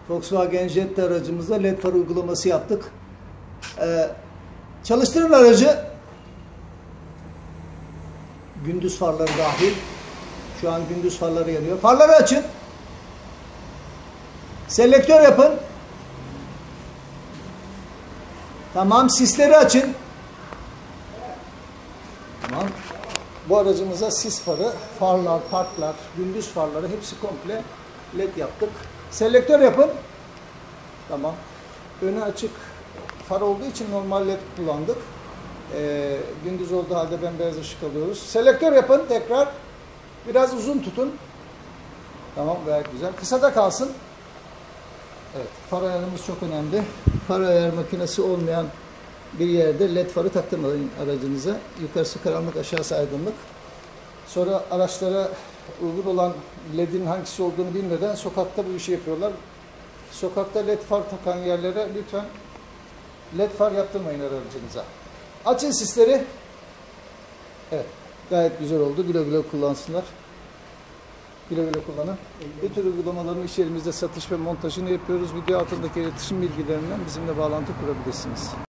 Volkswagen Jetta aracımızda led far uygulaması yaptık. Çalıştırın aracı. Gündüz farları dahil. Şu an gündüz farları yanıyor. Farları açın. Selektör yapın. Tamam. Sisleri açın. Tamam. Bu aracımıza sis farı, farlar, parklar, gündüz farları hepsi komple led yaptık. Selektör yapın. Tamam. Önü açık far olduğu için normal led kullandık. Gündüz olduğu halde bembeyaz ışık alıyoruz. Selektör yapın tekrar. Biraz uzun tutun. Tamam, gayet güzel. Kısa da kalsın. Evet, far ayarımız çok önemli. Far ayar makinesi olmayan bir yerde led farı taktırmayın aracınıza. Yukarısı karanlık, aşağısı aydınlık. Sonra araçlara uygun olan ledin hangisi olduğunu bilmeden sokakta bu işi yapıyorlar. Sokakta led far takan yerlere lütfen led far yaptırmayın aracınıza. Açın sisleri. Evet, gayet güzel oldu. Güle güle kullansınlar. Güle güle kullanın. Bu tür uygulamaların iş yerimizde satış ve montajını yapıyoruz. Video altındaki iletişim bilgilerinden bizimle bağlantı kurabilirsiniz.